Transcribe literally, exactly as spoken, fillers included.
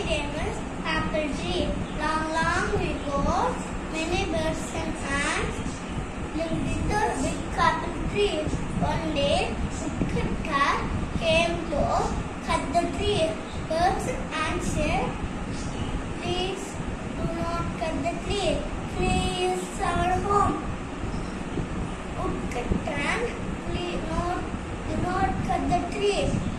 famous apple tree. Long, long ago, many birds and ants lived in the big apple tree. One day, woodcutter came to cut the tree. Birds and ants said, "Please do not cut the tree. Tree is our home." Woodcutter, please not, do not cut the tree.